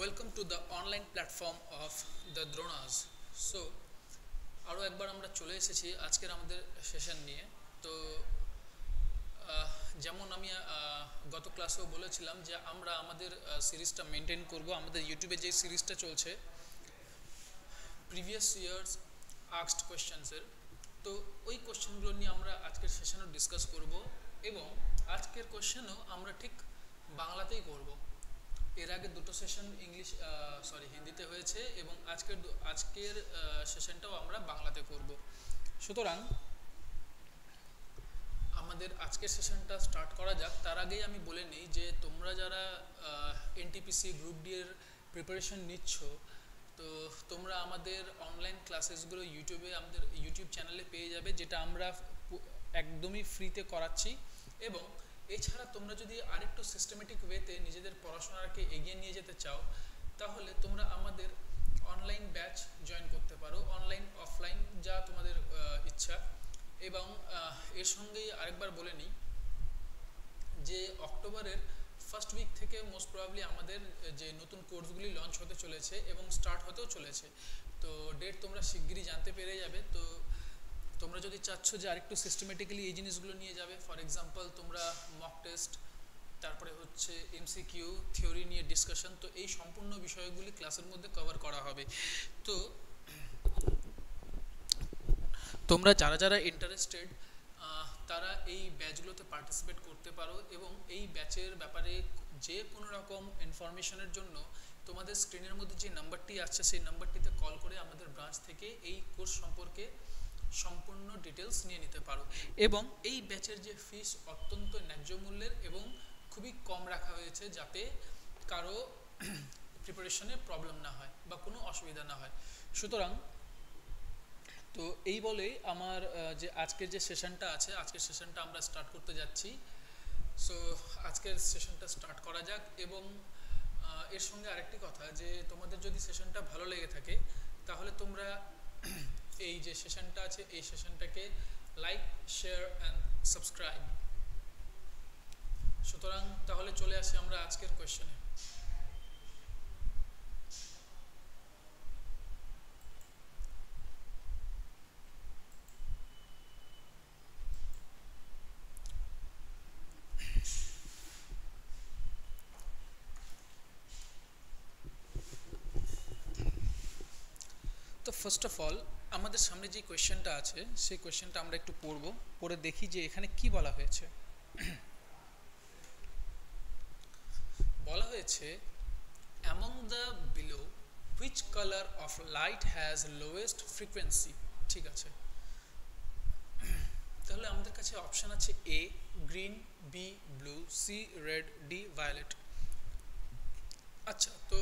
Welcome to the online platform of the Dronas. So আরও একবার আমরা চলে এসেছি আজকের আমাদের সেশন নিয়ে। তো যেমন আমি গত ক্লাসেও বলেছিলাম যে আমরা আমাদের সিরিজটা মেনটেন করব। আমাদের ইউটিউবে যে সিরিজটা চলছে প্রিভিয়াস ইয়ার্স আস্কড কোয়েশ্চেন্সের, তো ওই কোয়েশ্চেনগুলো নিয়ে আমরা আজকের সেশনও ডিসকাস করব এবং আজকের কোয়েশ্চেনও আমরা ঠিক বাংলাতেই করব। এর আগে দুটো সেশন হিন্দিতে হয়েছে এবং আজকের সেশনটাও আমরা বাংলাতে করব। সুতরাং আমাদের আজকের সেশনটা স্টার্ট করা যাক। তার আগেই আমি বলে নিই যে তোমরা যারা এনটিপিসি গ্রুপ ডি এর প্রিপারেশন নিচ্ছ, তো তোমরা আমাদের অনলাইন ক্লাসেসগুলো ইউটিউবে আমাদের ইউটিউব চ্যানেলে পেয়ে যাবে, যেটা আমরা একদমই ফ্রিতে করাচ্ছি। এবং এছাড়া তোমরা যদি আরেকটু সিস্টেমেটিক ওয়েতে নিজেদের পড়াশোনাকে এগিয়ে নিয়ে যেতে চাও, তাহলে তোমরা আমাদের অনলাইন ব্যাচ জয়েন করতে পারো, অনলাইন অফলাইন যা তোমাদের ইচ্ছা। এবং এর সঙ্গেই আরেকবার বলে নিই যে অক্টোবরের ফার্স্ট উইক থেকে মোস্ট প্রবাবলি আমাদের যে নতুন কোর্সগুলি লঞ্চ হতে চলেছে এবং স্টার্ট হতেও চলেছে। তো ডেট তোমরা শিগগিরই জানতে পেরে যাবে। তো তোমরা যদি চাচ্ছ যে আরেকটু সিস্টেমেটিক্যালি এই জিনিসগুলো নিয়ে যাবে, ফর এক্সাম্পল তোমরা মক টেস্ট, তারপরে হচ্ছে এমসিকিউ, থিওরি নিয়ে ডিসকাশন, তো এই সম্পূর্ণ বিষয়গুলি ক্লাসের মধ্যে কভার করা হবে। তো তোমরা যারা যারা ইন্টারেস্টেড তারা এই ব্যাচগুলোতে পার্টিসিপেট করতে পারো এবং এই ব্যাচের ব্যাপারে যে কোনো রকম ইনফরমেশনের জন্য তোমাদের স্ক্রিনের মধ্যে যে নাম্বারটি আসছে সেই নাম্বারটিতে কল করে আমাদের ব্রাঞ্চ থেকে এই কোর্স সম্পর্কে সম্পূর্ণ ডিটেলস নিয়ে নিতে পারো। এবং এই ব্যাচের যে ফিস অত্যন্ত ন্যায্য মূল্যের এবং খুবই কম রাখা হয়েছে, যাতে কারো প্রিপারেশনে প্রবলেম না হয় বা কোনো অসুবিধা না হয়। সুতরাং তো এই বলে আমার যে আজকের যে সেশনটা আছে, আজকের সেশনটা আমরা স্টার্ট করতে যাচ্ছি। সো আজকের সেশনটা স্টার্ট করা যাক। এবং এর সঙ্গে আরেকটি কথা, যে তোমাদের যদি সেশনটা ভালো লেগে থাকে তাহলে তোমরা এই যে সেশনটা আছে এই সেশনটাকে লাইক, শেয়ার অ্যান্ড সাবস্ক্রাইব। সুতরাং তাহলে চলে আসি আমরা আজকের কোয়েশ্চেনে। তো ফার্স্ট অফ অল আমাদের সামনে যে কোয়েশ্চেনটা আছে সেই কোয়েশ্চেনটা আমরা একটু পড়ে দেখি যে এখানে কি বলা হয়েছে। বলা হয়েছে among the below which color of light has lowest frequency। ঠিক আছে, তাহলে আমাদের কাছে অপশন আছে A green, B blue, C red, D violet. আচ্ছা, তো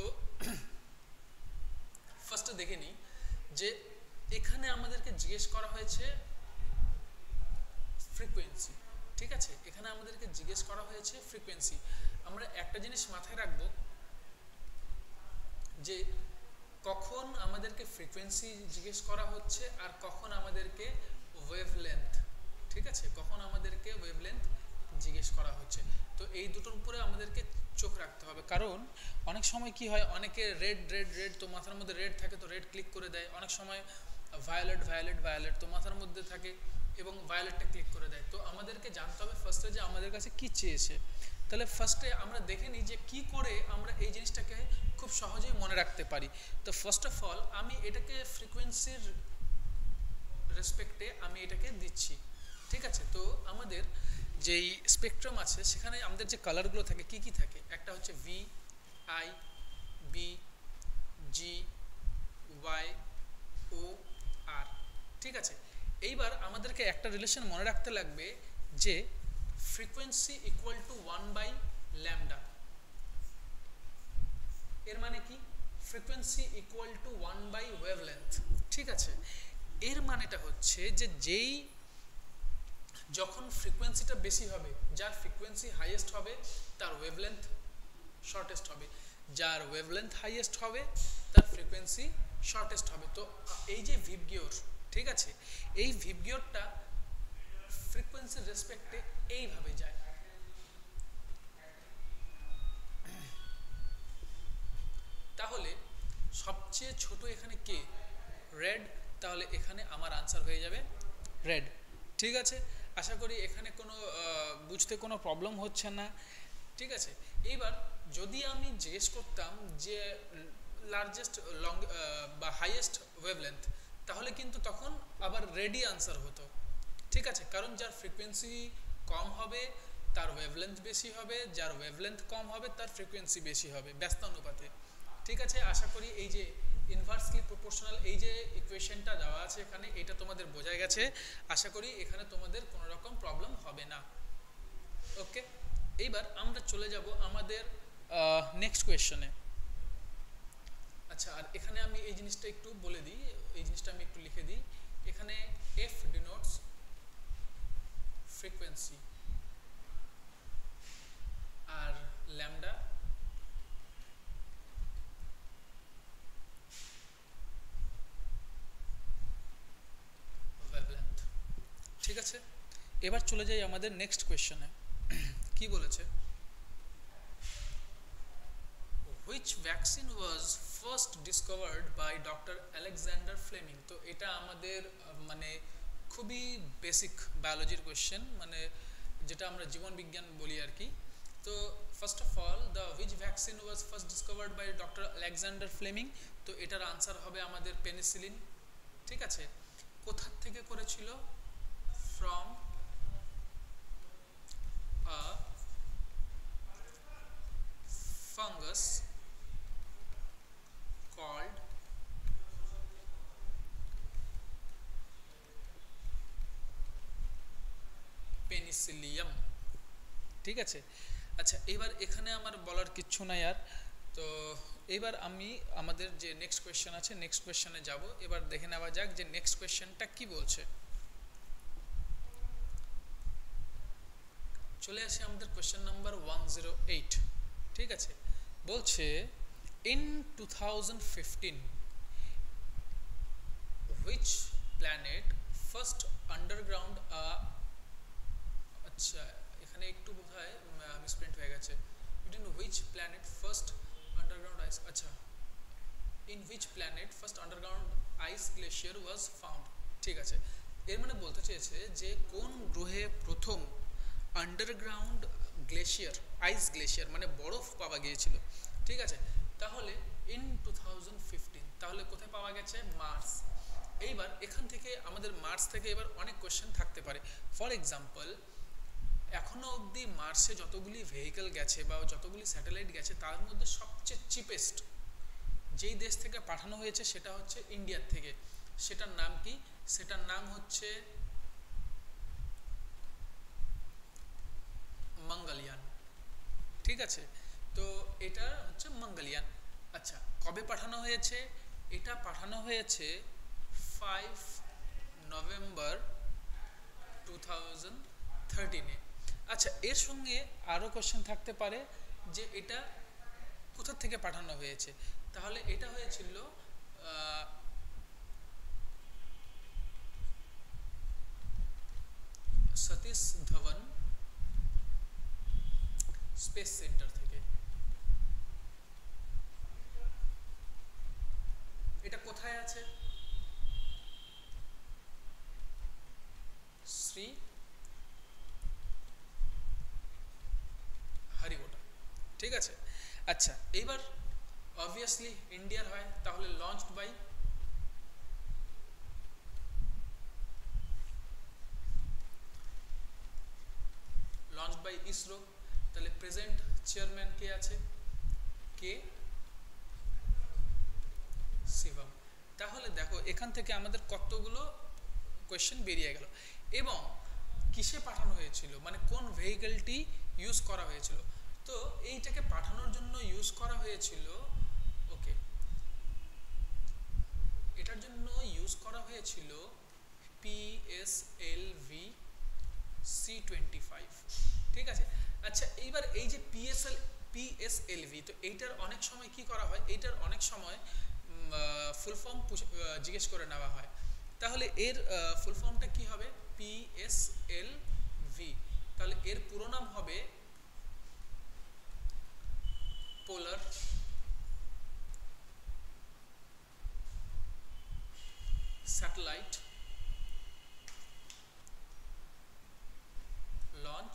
ফার্স্টে দেখে নিই যে এখানে আমাদেরকে জিজ্ঞেস করা হয়েছে ফ্রিকোয়েন্সি। ঠিক আছে, এখানে আমাদেরকে জিজ্ঞেস করা হয়েছে ফ্রিকোয়েন্সি। আমরা একটা জিনিস মাথায় রাখবো যে কখন আমাদেরকে ফ্রিকোয়েন্সি জিজ্ঞেস করা হচ্ছে আর কখন আমাদেরকে ওয়েভলেন্থ। ঠিক আছে, কখন আমাদেরকে ওয়েভলেন্থ জিজ্ঞেস করা হচ্ছে। তো এই দুটোর উপরে আমাদেরকে চোখ রাখতে হবে, কারণ অনেক সময় কি হয়, অনেকে রেড রেড রেড, তো মাথার মধ্যে রেড থাকে তো রেড ক্লিক করে দেয়। অনেক সময় ভায়োলেট ভায়োলেট ভায়োলেট, তো মাথার মধ্যে থাকে এবং ভায়োলেটটা ক্লিক করে দেয়। তো আমাদেরকে জানতে হবে ফার্স্টে যে আমাদের কাছে কি চেয়েছে। তাহলে ফার্স্টে আমরা দেখে নিই যে কি করে আমরা এই জিনিসটাকে খুব সহজেই মনে রাখতে পারি। তো ফার্স্ট অফ অল আমি এটাকে ফ্রিকোয়েন্সির রেসপেক্টে আমি এটাকে দিচ্ছি। ঠিক আছে, তো আমাদের যেই স্পেকট্রাম আছে সেখানে আমাদের যে কালারগুলো থাকে কি কি থাকে, একটা হচ্ছে V, I, B, G, Y, O, R. ঠিক আছে, এইবার আমাদেরকে একটা রিলেশন মনে রাখতে লাগবে যে ফ্রিকোয়েন্সি ইকুয়াল টু 1/λ। এর মানে কি, ফ্রিকোয়েন্সি ইকুয়াল টু 1/ওয়েভলেন্থ। ঠিক আছে, এর মানেটা হচ্ছে যে যখন ফ্রিকোয়েন্সিটা বেশি হবে, যার ফ্রিকোয়েন্সি হাইয়েস্ট হবে তার ওয়েভলেন্থ শর্টেস্ট হবে, যার ওয়েভলেন্থ হাইয়েস্ট হবে তার ফ্রিকোয়েন্সি শর্টেস্ট হবে। তো এই যে ভিবগিওর, ঠিক আছে, এই ভিবগিওরটা ফ্রিকোয়েন্সির রেসপেক্টে এইভাবে যায়। সবচেয়ে ছোট এখানে কে? রেড। তাহলে এখানে আমার আনসার হয়ে যাবে রেড। ঠিক আছে, আশা করি এখানে কোনো বুঝতে কোনো প্রবলেম হচ্ছে না। ঠিক আছে, এইবার যদি আমি জিজ্ঞেস করতাম যে লার্জেস্ট লং বা হাইয়েস্ট ওয়েভলেন্থ, তাহলে কিন্তু তখন আবার রেডি আনসার হতো। ঠিক আছে, কারণ যার ফ্রিকোয়েন্সি কম হবে তার ওয়েভলেন্থ বেশি হবে, যার ওয়েভলেন্থ কম হবে তার ফ্রিকোয়েন্সি বেশি হবে ব্যস্তানুপাতে। ঠিক আছে, আশা করি এই যে ইনভার্সলি প্রপোর্শনাল এই যে ইকুয়েশনটা দেওয়া আছে এখানে, এটা তোমাদের বোঝা গেছে। আশা করি এখানে তোমাদের কোনো রকম প্রবলেম হবে না। ওকে, এইবার আমরা চলে যাব আমাদের নেক্সট কোয়েশ্চনে। আচ্ছা, আর এখানে আমি এই জিনিসটা একটু বলে দিই, এই জিনিসটা আমি একটু লিখে দিই। এখানে এফ ডিনোটস ফ্রিকোয়েন্সি আর ল্যামডা ওয়েভলেন্থ। ঠিক আছে, এবার চলে যাই আমাদের নেক্সট কোয়েশ্চনে। কি বলেছে? Which vaccine was first discovered by Dr. Alexander Fleming? তো এটা আমাদের মানে খুবই বেসিক বায়োলজির কোয়েশ্চেন, মানে যেটা আমরা জীবন বিজ্ঞান বলি আর কি। তো first of all, the which vaccine was first discovered by doctor Alexander Fleming? তো এটার আনসার হবে আমাদের পেনিসিলিন। ঠিক আছে, কোথা থেকে করেছিল? From a fungus called penicillium. ঠিক আছে, আচ্ছা এবার এখানে আমার বলার কিচ্ছু নাই আর। তো এবার আমি আমাদের যে নেক্সট কোয়েশ্চেন আছে নেক্সট কোয়েশ্চেনে যাব। এবার দেখে নেওয়া যাক যে নেক্সট কোয়েশ্চেনটা কি বলছে। চলে আসি আমাদের কোয়েশ্চেন নাম্বার 108। ঠিক আছে, বলছে in 2015 which planet first underground আচ্ছা এখানে একটু বোধহয় মিসপ্রিন্ট হয়ে গেছে। In which planet first underground ice, আচ্ছা in which planet first underground ice glacier was found. ঠিক আছে, এর মানে বলতে চেয়েছে যে কোন গ্রহে প্রথম আন্ডারগ্রাউন্ড গ্লেশিয়ার, আইস গ্লেশিয়ার মানে বরফ পাওয়া গিয়েছিল। ঠিক আছে, তাহলে ইন 2015, তাহলে কোথায় পাওয়া গেছে? মার্স। এইবার এখান থেকে আমাদের মার্স থেকে এবার অনেক কোয়েশ্চেন থাকতে পারে। ফর এক্সাম্পল, এখনো অবধি মার্সে যতগুলি ভেহিকেল গেছে বা যতগুলি স্যাটেলাইট গেছে তার মধ্যে সবচেয়ে চিপেস্ট যেই দেশ থেকে পাঠানো হয়েছে সেটা হচ্ছে ইন্ডিয়ার থেকে। সেটার নাম কি? সেটার নাম হচ্ছে মঙ্গলয়ান। ঠিক আছে, তো এটা হচ্ছে মঙ্গলয়ান। আচ্ছা, কবে পাঠানো হয়েছে? এটা পাঠানো হয়েছে 5 নভেম্বর 2013-এ। আচ্ছা, এর সঙ্গে আরও কোশ্চেন থাকতে পারে যে এটা কোথা থেকে পাঠানো হয়েছে। তাহলে এটা হয়েছিল সতীশ ধাওয়ান স্পেস সেন্টার থেকে। এটা কোথায় আছে? শ্রী হরিকোটা। ঠিক আছে, আচ্ছা এইবার অবভিয়াসলি ইন্ডিয়ার হয়, তাহলে লঞ্চড বাই ইসরো। তাহলে প্রেজেন্ট চেয়ারম্যান কে আছে? কে শিবম। তাহলে দেখো এখান থেকে আমাদের কতগুলো কোয়েশ্চেন বেরিয়ে গেল। এবং কিসে পাঠানো হয়েছিল, মানে কোন ভেহিকেলটি ইউজ করা হয়েছিল। তো এইটাকে পাঠানোর জন্য ইউজ করা হয়েছিল, ওকে, এটার জন্য ইউজ করা হয়েছিল পিএসএলভি C-25। ঠিক আছে, আচ্ছা এইবার এই যে পিএসএলভি, তো এইটার অনেক সময় কি করা হয়, এইটার অনেক সময় ফুল ফর্ম জিজ্ঞেস করে নেওয়া হয়। তাহলে এর ফুল ফর্মটা কি হবে? পিএসএলভি। তাহলে এর পুরো নাম হবে পোলার স্যাটেলাইট লঞ্চ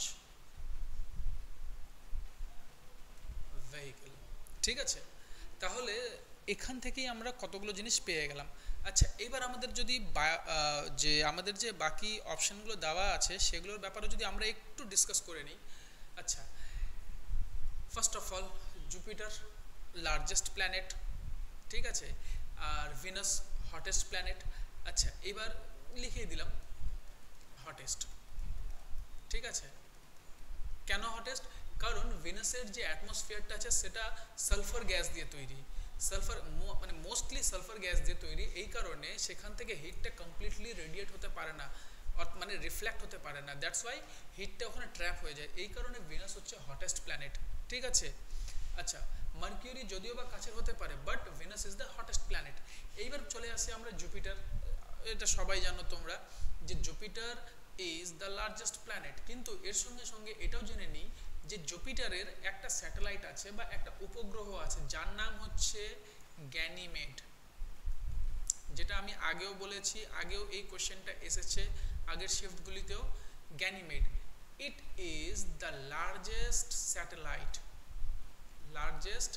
ভেহিকল। ঠিক আছে, তাহলে এখান থেকেই আমরা কতগুলো জিনিস পেয়ে গেলাম। আচ্ছা, এবার আমাদের যদি যে আমাদের যে বাকি অপশানগুলো দেওয়া আছে সেগুলোর ব্যাপারে যদি আমরা একটু ডিসকাস করে নিই। আচ্ছা, first of all Jupiter largest planet, ঠিক আছে, আর ভিনাস হটেস্ট প্ল্যানেট। আচ্ছা, এবার লিখিয়ে দিলাম হটেস্ট। ঠিক আছে, কেন হটেস্ট? কারণ ভিনাসের যে অ্যাটমসফিয়ারটা আছে সেটা সালফার গ্যাস দিয়ে তৈরি, সালফার মানে মোস্টলি সালফার গ্যাস দিয়ে তৈরি। এই কারণে সেখান থেকে হিটটা কমপ্লিটলি রেডিয়েট হতে পারে না, মানে রিফ্লেক্ট হতে পারে না। দ্যাটস ওয়াই হিটটা ওখানে ট্র্যাপ হয়ে যায়। এই কারণে ভিনাস হচ্ছে হটেস্ট প্ল্যানেট। ঠিক আছে, আচ্ছা, মার্কিউরি যদিও বা কাছের হতে পারে, but Venus is the hottest planet. এইবার চলে আসি আমরা জুপিটার। এটা সবাই জানো তোমরা যে Jupiter is the largest planet, কিন্তু এর সঙ্গে সঙ্গে এটাও জেনে নিই যে জুপিটারের একটা স্যাটেলাইট আছে বা একটা উপগ্রহ আছে যার নাম হচ্ছে গ্যানিমেড, যেটা আমি আগেও বলেছি, আগেও এই কোশ্চেনটা এসেছে আগের শিফটগুলিতেও। Ganymede, it is the largest satellite, largest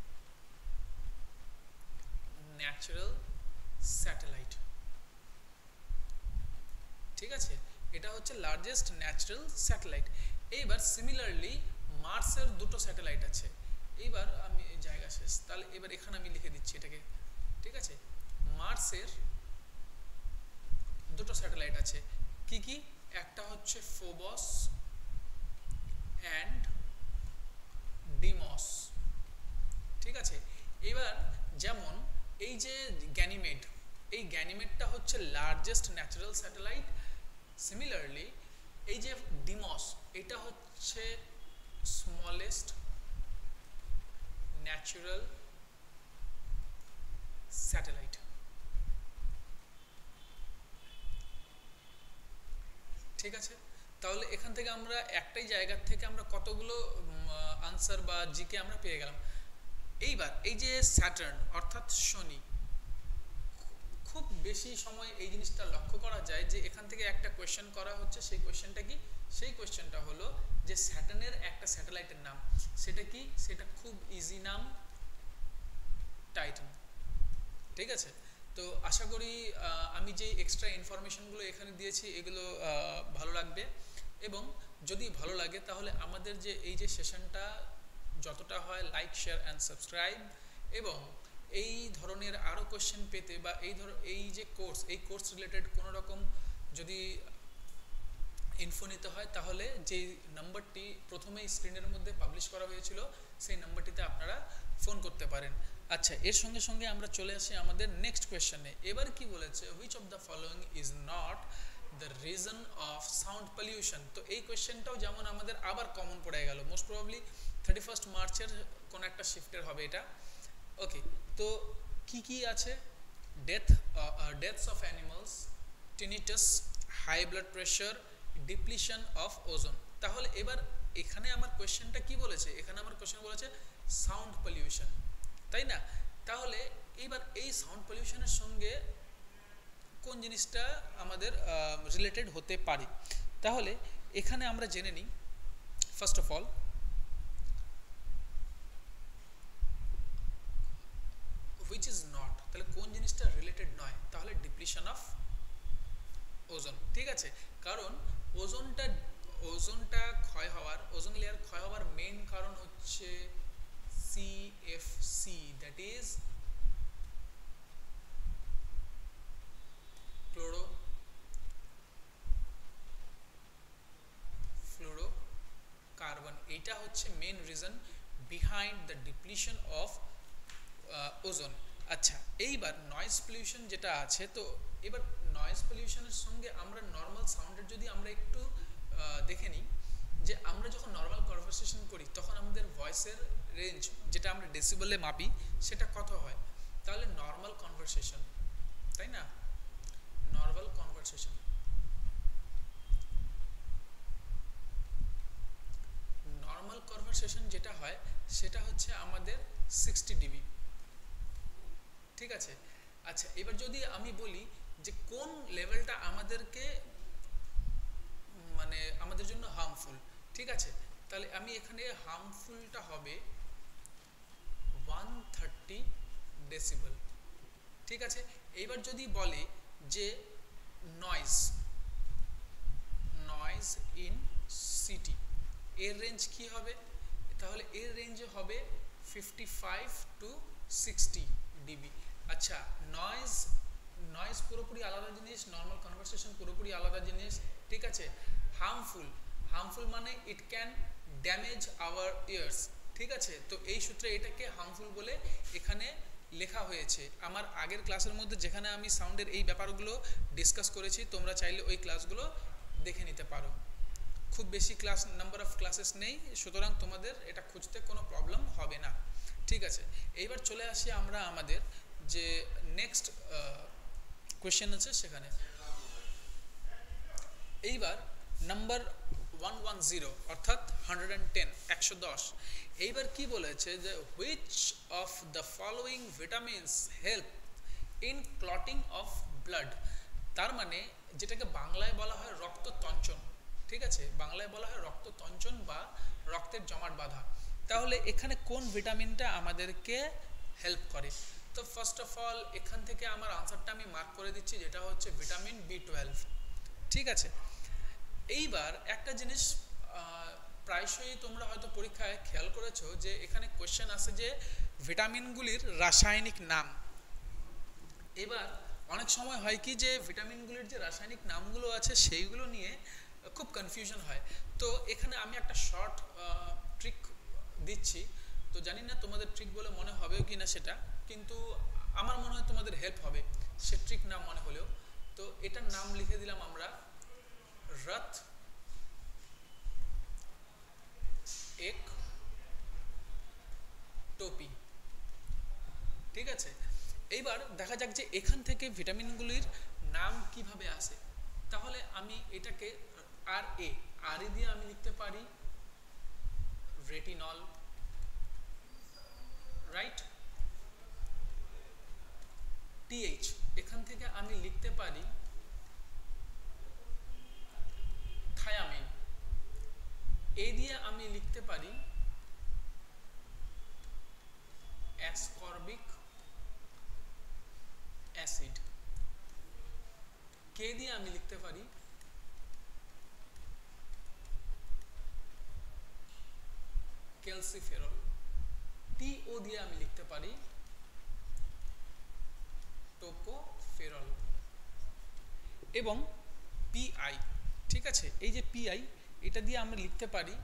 natural satellite. ঠিক আছে, এটা হচ্ছে লার্জেস্ট ন্যাচারাল স্যাটেলাইট। এইবার সিমিলারলি মার্সের দুটো স্যাটেলাইট আছে। এইবার আমি জায়গা শেষ, তাহলে এবার এখানে আমি লিখে দিচ্ছি এটাকে। ঠিক আছে, মার্সের দুটো স্যাটেলাইট আছে। কি কি? একটা হচ্ছে ফোবস অ্যান্ড ডিমস। ঠিক আছে, এবার যেমন এই যে গ্যানিমেড, এই গ্যানিমেডটা হচ্ছে লার্জেস্ট ন্যাচারাল স্যাটেলাইট। সিমিলারলি এই যে ডিমস, এটা হচ্ছে স্মলেস্ট ন্যাচারাল স্যাটেলাইট। ঠিক আছে, তাহলে এখান থেকে আমরা একটাই জায়গা থেকে আমরা কতগুলো আনসার বা জিকে আমরা পেয়ে গেলাম। এইবার এই যে স্যাটার্ন অর্থাৎ শনি, খুব বেশি সময় এই জিনিসটা লক্ষ্য করা যায় যে এখান থেকে একটা কোয়েশ্চেন করা হচ্ছে। সেই কোয়েশ্চেনটা কি? সেই কোয়েশ্চেনটা হলো যে স্যাটার্নের একটা স্যাটেলাইটের নাম। সেটা কি? সেটা খুব ইজি নাম, টাইটান। ঠিক আছে, তো আশা করি আমি যে এক্সট্রা ইনফরমেশনগুলো এখানে দিয়েছি এগুলো ভালো লাগবে, এবং যদি ভালো লাগে তাহলে আমাদের যে এই যে সেশনটা যতটা হয় লাইক, শেয়ার অ্যান্ড সাবস্ক্রাইব, এবং এই ধরনের আরও কোশ্চেন পেতে বা এই যে কোর্স রিলেটেড কোনো রকম যদি ইনফো নিতে হয় তাহলে যে নাম্বারটি প্রথমেই স্ক্রিনের মধ্যে পাবলিশ করা হয়েছিল সেই নাম্বারটিতে আপনারা ফোন করতে পারেন। আচ্ছা, এর সঙ্গে সঙ্গে আমরা চলে আসি আমাদের নেক্সট কোয়েশ্চনে। এবার কি বলেছে? Which of the following is not the reason of sound pollution. তো এই কোয়েশ্চেনটাও যেমন আমাদের আবার কমন পড়ে গেল, মোস্ট প্রবাবলি 31 মার্চের কোনো একটা শিফটের হবে এটা। ওকে, তো কি কি আছে? Deaths of animals, tinnitus, high blood pressure, depletion of ozone. তাহলে এবার এখানে আমার কোয়েশ্চেনটা কি বলেছে? এখানে আমার কোয়েশ্চেন বলেছে সাউন্ড পলিউশন, তাই না? তাহলে এইবার এই সাউন্ড পলিউশনের সঙ্গে কোন জিনিসটা আমাদের রিলেটেড হতে পারে? তাহলে এখানে আমরা জেনে নিই first of all which is not, তাহলে কোন জিনিসটা রিলেটেড নয়? তাহলে ডিপ্লিশন অফ ওজোন। ঠিক আছে, কারণ ওজোনটা ক্ষয় হওয়ার, ওজোন লেয়ার ক্ষয় হওয়ার মেইন কারণ হচ্ছে CFC, দ্যাট ইজ ফ্লোরোকার্বন। এইটা হচ্ছে main reason behind the depletion of ozone. আচ্ছা, এইবার নয়েজ পলিউশন যেটা আছে, তো এবার নয়েজ পলিউশনের সঙ্গে আমরা নর্মাল সাউন্ডের যদি আমরা একটু দেখে নিই, যে আমরা যখন নর্মাল কনভারসেশন করি তখন আমাদের ভয়েসের রেঞ্জ যেটা আমরা ডেসিবেলে মাপি সেটা কত হয়? তাহলে নর্মাল কনভারসেশন, তাই না? নর্মাল কনভারসেশন, নর্মাল কনভারসেশন যেটা হয় সেটা হচ্ছে আমাদের 60 dB। ঠিক আছে, আচ্ছা, এবার যদি আমি বলি যে কোন লেভেলটা আমাদেরকে মানে আমাদের জন্য হার্মফুল। ঠিক আছে, তাহলে আমি এখানে হার্মফুলটা হবে 130 ডেসিবেল। ঠিক আছে, এইবার যদি বলে যে নয়েজ নয়েজ ইন সিটি, এর রেঞ্জ কি হবে? তাহলে এর রেঞ্জে হবে 55 টু 60 ডিবি। আচ্ছা, নয়েজ নয়েজ পুরোপুরি আলাদা জিনিস, নর্মাল কনভারসেশন পুরোপুরি আলাদা জিনিস। ঠিক আছে, হার্মফুল হার্মফুল মানে it can damage our ears. ঠিক আছে, তো এই সূত্রে এটাকে হার্মফুল বলে এখানে লেখা হয়েছে। আমার আগের ক্লাসের মধ্যে যেখানে আমি সাউন্ডের এই ব্যাপারগুলো ডিসকাস করেছি, তোমরা চাইলে ওই ক্লাসগুলো দেখে নিতে পারো। খুব বেশি ক্লাস নাম্বার অফ ক্লাসেস নেই, সুতরাং তোমাদের এটা খুঁজতে কোনো প্রবলেম হবে না। ঠিক আছে, এইবার চলে আসি আমরা আমাদের যে নেক্সট কোয়েশ্চেন আছে সেখানে। এইবার নাম্বার 110 অর্থাৎ 110 110। এইবার কি বলেছে যে which of the following vitamins help in clotting of blood. তার মানে যেটাকে বাংলায় বলা হয় রক্ততঞ্চন। ঠিক আছে, বাংলায় বলা হয় রক্ততঞ্চন বা রক্তের জমাট বাঁধা। তাহলে এখানে কোন ভিটামিনটা আমাদেরকে হেল্প করে? তো ফার্স্ট অফ অল এখান থেকে আমার আনসারটা আমি মার্ক করে দিচ্ছি, যেটা হচ্ছে ভিটামিন B12। ঠিক আছে, এইবার একটা জিনিস প্রায়শই তোমরা হয়তো পরীক্ষায় খেয়াল করেছো যে এখানে কোয়েশ্চেন আসে যে ভিটামিনগুলির রাসায়নিক নাম। এবার অনেক সময় হয় কি যে ভিটামিনগুলির যে রাসায়নিক নামগুলো আছে সেইগুলো নিয়ে খুব কনফিউশন হয়। তো এখানে আমি একটা শর্ট ট্রিক দিচ্ছি, তো জানি না তোমাদের ট্রিক বলে মনে হবে কি না সেটা, কিন্তু আমার মনে হয় তোমাদের হেল্প হবে সে ট্রিক না মনে হলেও। তো এটার নাম লিখে দিলাম আমরা রথ এক টোপি। ঠিক আছে, এইবার দেখা যাক যে এখান থেকে ভিটামিনগুলির নাম কিভাবে আসে। তাহলে আমি এটাকে আর এ দিয়ে আমি লিখতে পারি রেটিনল, রাইট। টিএইচ এখান থেকে আমি লিখতে পারি থায়ামিন। এ দিয়ে আমি লিখতে পারি অ্যাসকর্বিক অ্যাসিড। কে দিয়ে আমি লিখতে পারি ক্যালসিফেরল। টিও দিয়ে আমি লিখতে পারি টোকোফেরল। এবং পিআই, ঠিক আছে, এই যে পিআই এটা দিয়ে আমরা লিখতে পারি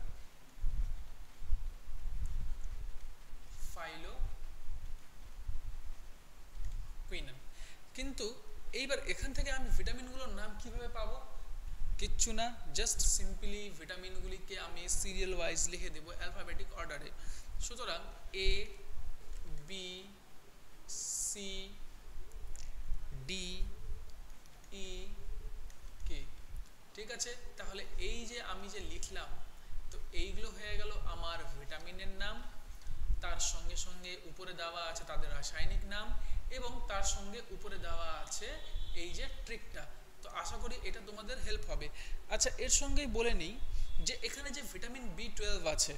ফাইলোকুইনান। কিন্তু এইবার এখান থেকে আমি ভিটামিনগুলোর নাম কিভাবে পাবো? কিচ্ছু না, জাস্ট সিম্পলি ভিটামিনগুলিকে আমি সিরিয়াল ওয়াইজ লিখে দেবো অ্যালফাবেটিক অর্ডারে। সুতরাং A B C D E কে। ঠিক আছে, তাহলে এই যে আমি যে লিখলাম, তো এইগুলো হয়ে গেল আমার ভিটামিনের নাম। তার সঙ্গে সঙ্গে উপরে দেওয়া আছে তাদের রাসায়নিক নাম, এবং তার সঙ্গে উপরে দেওয়া আছে এই যে ট্রিকটা। তো আশা করি এটা তোমাদের হেল্প হবে। আচ্ছা, এর সঙ্গেই বলে নিই যে এখানে যে ভিটামিন B12 আছে,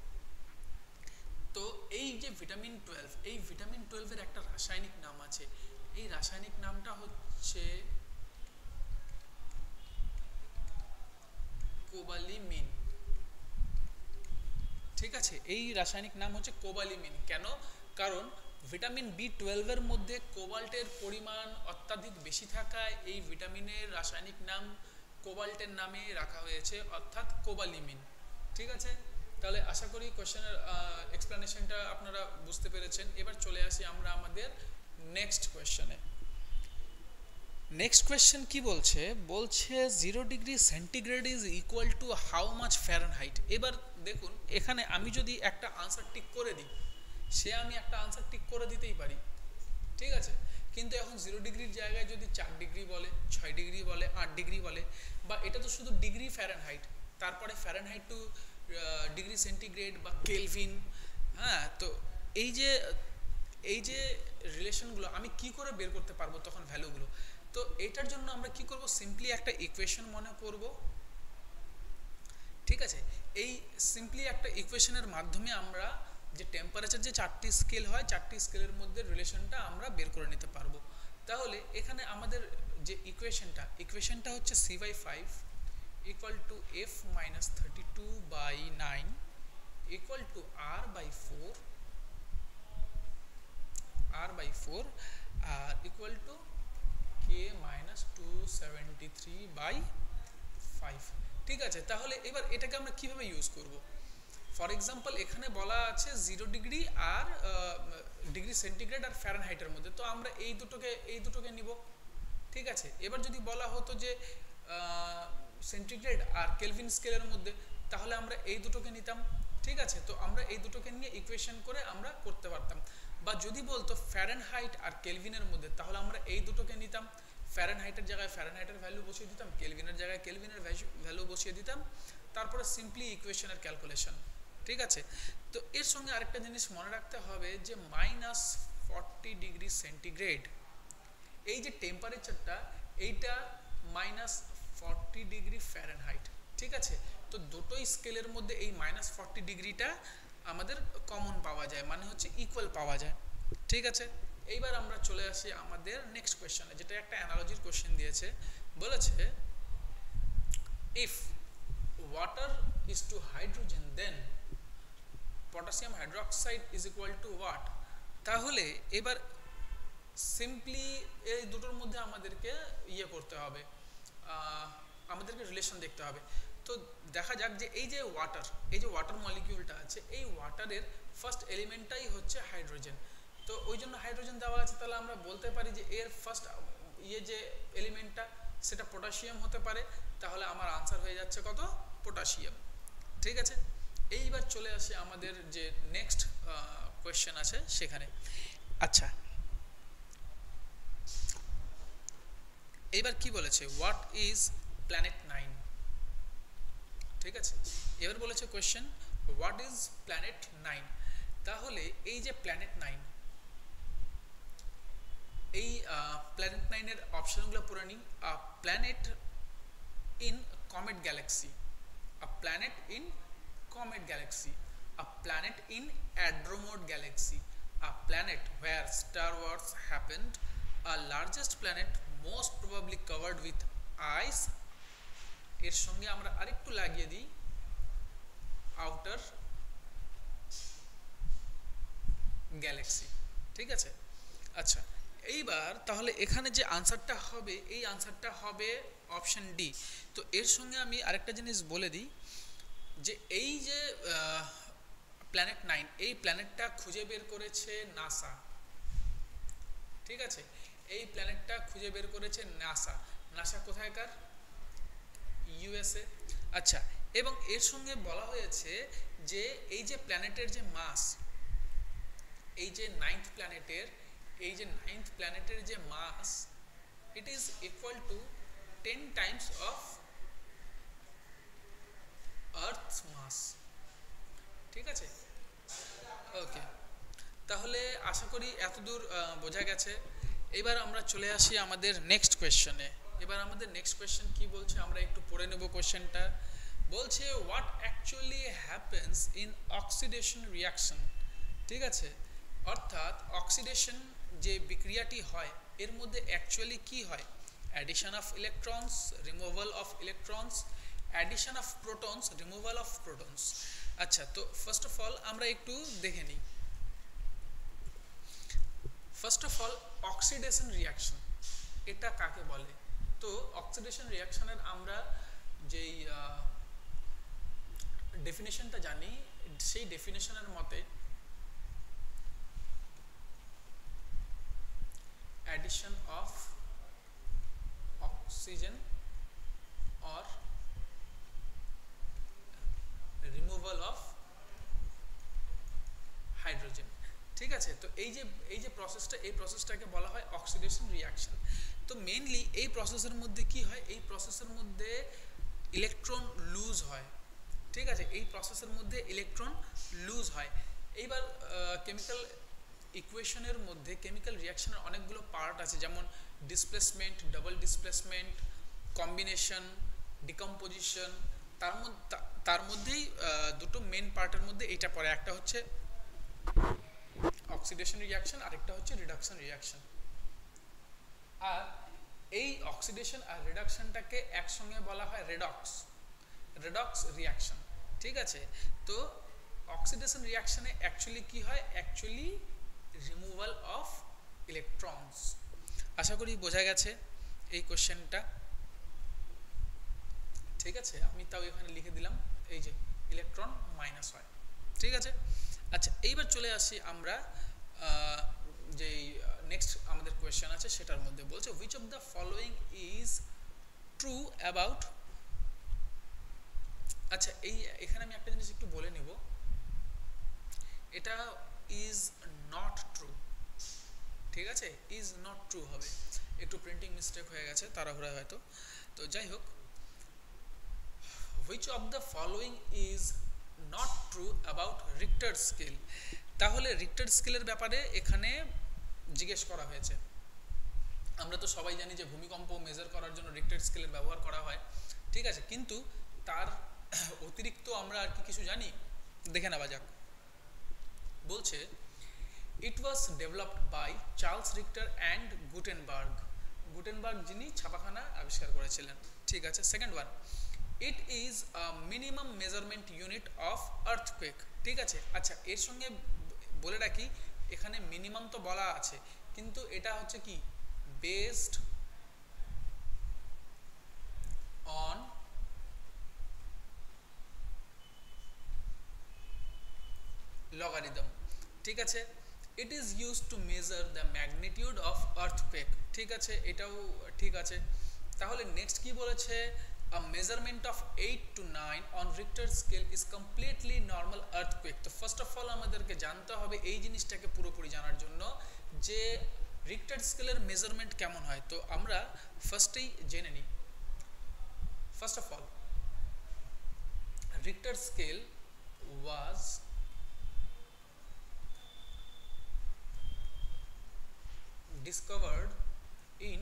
তো এই যে ভিটামিন 12, এই ভিটামিন 12 এর একটা রাসায়নিক নাম আছে। এই রাসায়নিক নামটা হচ্ছে কোবালিমিন। ঠিক আছে, এই রাসায়নিক নাম হচ্ছে কোবালিমিন। কেন? কারণ ভিটামিন B12 এর মধ্যে কোবাল্টের পরিমাণ অত্যাধিক বেশি থাকায় এই ভিটামিনের রাসায়নিক নাম কোবাল্টের নামে রাখা হয়েছে, অর্থাৎ কোবালিমিন। ঠিক আছে, তাহলে আশা করি কোশ্চেনের এক্সপ্লেনেশনটা আপনারা বুঝতে পেরেছেন। এবার চলে আসি আমরা আমাদের নেক্সট কোয়েশ্চেনে। নেক্সট কোয়েশ্চেন কি বলছে? বলছে 0 degree centigrade is equal to how much Fahrenheit. এবার দেখুন, এখানে আমি যদি একটা আনসার টিক করে দিই, আমি একটা আনসার টিক করে দিতেই পারি। ঠিক আছে, কিন্তু এখন 0 ডিগ্রির জায়গায় যদি 4 ডিগ্রি বলে, 6 ডিগ্রি বলে, 8 ডিগ্রি বলে, বা এটা তো শুধু ডিগ্রি ফ্যারেনহাইট, তারপরে ফ্যারেনহাইট টু ডিগ্রি সেন্টিগ্রেড বা কেলভিন। হ্যাঁ, তো এই যে রিলেশনগুলো আমি কি করে বের করতে পারবো তখন ভ্যালুগুলো? তো এটার জন্য আমরা কি করব, সিম্পলি একটা ইকুয়েশন মনে করব, ঠিক আছে। এই সিম্পলি একটা ইকুয়েশনের মাধ্যমে আমরা যে টেম্পারেচার যে চারটি স্কেল হয়, চারটি স্কেলের মধ্যে রিলেশনটা আমরা বের করে নিতে পারবো। তাহলে এখানে আমাদের যে ইকুয়েশনটা হচ্ছে C/5 equal to F minus 32/9 equal to R/4 আর ইকুয়াল টু K মাইনাস 273/5। ঠিক আছে, তাহলে এবার এটাকে আমরা কিভাবে ইউজ করব। ফর এক্সাম্পল এখানে বলা আছে 0 ডিগ্রি আর ডিগ্রি সেন্টিগ্রেড আর ফ্যারেনহাইটের মধ্যে, তো আমরা এই দুটোকে নিব। ঠিক আছে, এবার যদি বলা হতো যে সেন্টিগ্রেড আর কেলভিন স্কেলের মধ্যে, তাহলে আমরা এই দুটোকে নিতাম। ঠিক আছে, তো আমরা এই দুটোকে নিয়ে ইকুয়েশন করে আমরা করতে পারতাম। বা যদি বলতো ফ্যারেনহাইট আর কেলভিনের মধ্যে, তাহলে আমরা এই দুটোকে নিতাম, ফ্যারেনহাইটের জায়গায় ফ্যারেনহাইটের ভ্যালু বসিয়ে দিতাম, কেলভিনের জায়গায় কেলভিনের ভ্যালু বসিয়ে দিতাম, তারপরে সিম্পলি ইকুয়েশনের ক্যালকুলেশন। ঠিক আছে, তো এর সঙ্গে আরেকটা জিনিস মনে রাখতে হবে যে -40 ডিগ্রি সেন্টিগ্রেড এই যে টেম্পারেচারটা, এইটা -40 ডিগ্রি ফ্যারেনহাইট। ঠিক আছে, তো দুটোই স্কেলের মধ্যে এই -40 ডিগ্রিটা আমাদের কমন পাওয়া যায়, মানে হচ্ছে ইকুয়াল পাওয়া যায়। ঠিক আছে, এইবার আমরা চলে আসি আমাদের নেক্সট কোয়েশ্চনে, যেটা একটা অ্যানালজির কোয়েশ্চেন দিয়েছে। বলেছে if water is to hydrogen then potassium hydroxide is equal to what. তাহলে এবার সিম্পলি এই দুটোর মধ্যে আমাদেরকে করতে হবে, আমাদেরকে রিলেশন দেখতে হবে। তো দেখা যাক যে এই যে ওয়াটার মলিকিউলটা আছে, এই ওয়াটারের ফার্স্ট এলিমেন্টটাই হচ্ছে হাইড্রোজেন। তো ওই জন্য হাইড্রোজেন দেওয়া আছে, তাহলে আমরা বলতে পারি যে এর ফার্স্ট যে এলিমেন্টটা সেটা পটাশিয়াম হতে পারে। তাহলে আমার আনসার হয়ে যাচ্ছে কত, পটাশিয়াম। ঠিক আছে, এইবার চলে আসে আমাদের যে নেক্সট কোয়েশ্চেন আছে সেখানে। আচ্ছা, এইবার কি বলেছে, হোয়াট ইজ প্ল্যানেট 9। ঠিক আছে, এবার বলেছে কোয়েশ্চেন হোয়াট ইজ প্ল্যানেট 9। তাহলে এই যে প্ল্যানেট 9, এই প্ল্যানেট 9 এর অপশনগুলো পড়ে নিই। Planet in comet galaxy, a planet in comet galaxy, a planet in Andromeda galaxy, a planet where star wars happened, a largest planet most probably covered with ice। এর সঙ্গে আমরা আরেকটু লাগিয়ে দিই আউটার গ্যালাক্সি। ঠিক আছে, আচ্ছা এইবার তাহলে এখানে যে আনসারটা হবে, এই আনসারটা হবে অপশন ডি। তো এর সঙ্গে আমি আরেকটা জিনিস বলে দিই যে এই যে প্ল্যানেট 9, এই প্ল্যানেটটা খুঁজে বের করেছে নাসা। ঠিক আছে, এই প্ল্যানেটটা খুঁজে বের করেছে নাসা কোথায়কার, ইউএসএ। আচ্ছা, এবং এর সঙ্গে বলা হয়েছে যে এই যে প্ল্যানেটের যে মাস, এই যে নাইন্থ প্ল্যানেটের যে mass, it is equal to 10 times of Earth's mass. ঠিক আছে, ওকে, তাহলে আশা করি এতদূর বোঝা গেছে। এবার আমরা চলে আসি আমাদের নেক্সট কোয়েশ্চনে। এবার আমাদের নেক্সট কোয়েশ্চেন কি বলছে আমরা একটু পড়ে নেব কোয়েশ্চেনটা। বলছে what actually happens in oxidation reaction. ঠিক আছে, অর্থাৎ অক্সিডেশন যে বিক্রিয়াটি হয় এর মধ্যে অ্যাকচুয়ালি কি হয়, addition of electrons, removal of electrons, addition of protons, removal of protons. আচ্ছা, তো ফার্স্ট অফ অল আমরা একটু দেখে নিই। First of all oxidation reaction এটা কাকে বলে। তো অক্সিডেশন রিয়াকশনের আমরা যেই ডেফিনেশনটা জানি, সেই ডেফিনেশনের মতে addition of oxygen or removal of hydrogen। ঠিক আছে, তো এই যে প্রসেসটাকে বলা হয় অক্সিডেশন রিয়াকশন। তো মেইনলি এই প্রসেসের মধ্যে কি হয়, এই প্রসেসের মধ্যে ইলেকট্রন লুজ হয়। ঠিক আছে, এই প্রসেসের মধ্যে ইলেকট্রন লুজ হয়। এইবার কেমিক্যাল ইকুয়েশনের মধ্যে কেমিক্যাল রিয়াকশনের অনেকগুলো পার্ট আছে, যেমন displacement, double displacement, combination, decomposition. তার মধ্যেই দুটো মেন পার্টের মধ্যে এটা পড়ে, একটা হচ্ছে অক্সিডেশন রিয়াকশন, আরেকটা হচ্ছে রিডাকশন রিয়াকশন। আর এই অক্সিডেশন আর রিডাকশনটাকে একসঙ্গে বলা হয় রেডক্স রিয়াকশন। ঠিক আছে, তো অক্সিডেশন রিয়াকশনে অ্যাকচুয়ালি কি হয়? Actually removal of electrons. আশা করি বোঝা গেছে এই কোশ্চেনটা। ঠিক আছে, আমি তাও এখানে লিখে দিলাম, এই যে ইলেকট্রন মাইনাস হয়। ঠিক আছে, আচ্ছা এইবার চলে আসি আমরা যেই নেক্সট আমাদের কোয়েশ্চেন আছে সেটার মধ্যে। বলছে which of the following is true about. আচ্ছা এখানে আমি একটা জিনিস একটু বলে নিব, এটা ইজ নট ট্রু। ঠিক আছে, ইজ নট ট্রু হবে, একটু প্রিন্টিং মিস্টেক হয়ে গেছে তাড়াহুড়া হয়তো। তো যাই হোক, which of the following is not true about Richter scale। তাহলে রিক্টার স্কেলের ব্যাপারে এখানে জিজ্ঞেস করা হয়েছে। আমরা তো সবাই জানি যে ভূমিকম্প মেজার করার জন্য রিক্টার স্কেলের ব্যবহার করা হয়। ঠিক আছে, কিন্তু তার অতিরিক্ত আমরা আর কি কিছু জানি, দেখে নেওয়া যাক। বলছে it was developed by Charles Richter and Gutenberg যিনি ছাপাখানা আবিষ্কার করেছিলেন। ঠিক আছে, second one, it is a minimum measurement unit of earthquake. ঠিক আছে, আচ্ছা এর সঙ্গে বলে রাখি, এখানে মিনিমাম তো বলা আছে, কিন্তু এটা হচ্ছে কি বেসড অন লগারিদম। ঠিক আছে, it is use to measure the magnitude of earthquake. ঠিক আছে, এটাও ঠিক আছে। তাহলে নেক্সট কি বলেছে? A measurement of 8 to 9 on Richter scale is completely normal earthquake। তো ফার্স্ট অফ অল আমাদেরকে জানতে হবে এই জিনিসটাকে পুরোপুরি জানার জন্য যে রিক্টার স্কেলের মেজারমেন্ট কেমন হয়। তো আমরা ফার্স্টেই জেনে নিই। First of all, Richter scale was discovered in